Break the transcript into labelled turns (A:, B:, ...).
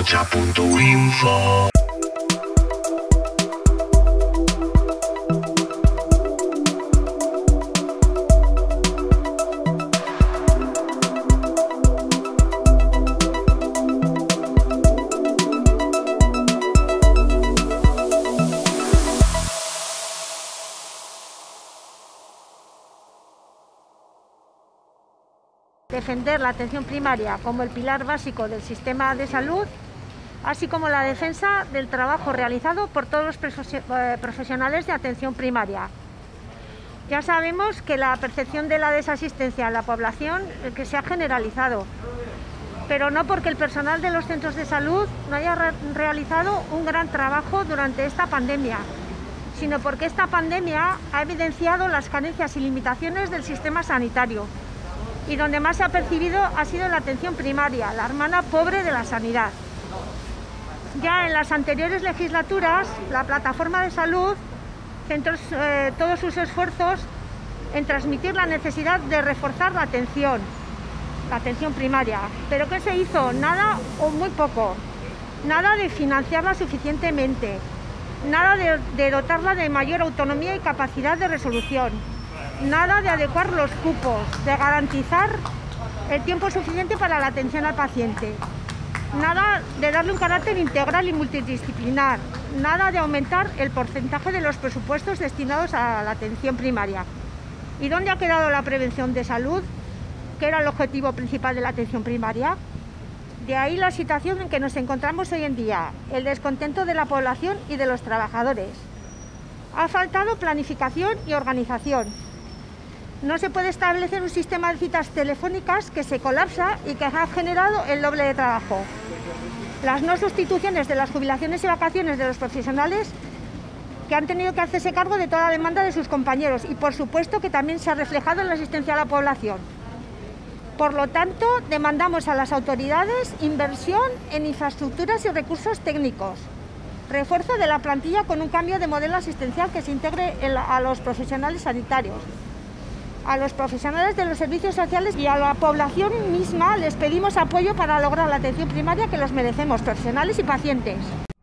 A: Rocha.info.
B: Defender la atención primaria como el pilar básico del sistema de salud, así como la defensa del trabajo realizado por todos los profesionales de atención primaria. Ya sabemos que la percepción de la desasistencia en la población que se ha generalizado, pero no porque el personal de los centros de salud no haya realizado un gran trabajo durante esta pandemia, sino porque esta pandemia ha evidenciado las carencias y limitaciones del sistema sanitario. Y donde más se ha percibido ha sido la atención primaria, la hermana pobre de la sanidad. Ya en las anteriores legislaturas, la plataforma de salud centró todos sus esfuerzos en transmitir la necesidad de reforzar la atención primaria. ¿Pero qué se hizo? Nada o muy poco. Nada de financiarla suficientemente, nada de dotarla de mayor autonomía y capacidad de resolución. Nada de adecuar los cupos, de garantizar el tiempo suficiente para la atención al paciente. Nada de darle un carácter integral y multidisciplinar. Nada de aumentar el porcentaje de los presupuestos destinados a la atención primaria. ¿Y dónde ha quedado la prevención de salud, que era el objetivo principal de la atención primaria? De ahí la situación en que nos encontramos hoy en día, el descontento de la población y de los trabajadores. Ha faltado planificación y organización. No se puede establecer un sistema de citas telefónicas que se colapsa y que ha generado el doble de trabajo. Las no sustituciones de las jubilaciones y vacaciones de los profesionales que han tenido que hacerse cargo de toda la demanda de sus compañeros y por supuesto que también se ha reflejado en la asistencia a la población. Por lo tanto, demandamos a las autoridades inversión en infraestructuras y recursos técnicos, refuerzo de la plantilla con un cambio de modelo asistencial que se integre a los profesionales sanitarios, a los profesionales de los servicios sociales y a la población misma les pedimos apoyo para lograr la atención primaria que los merecemos, profesionales y pacientes.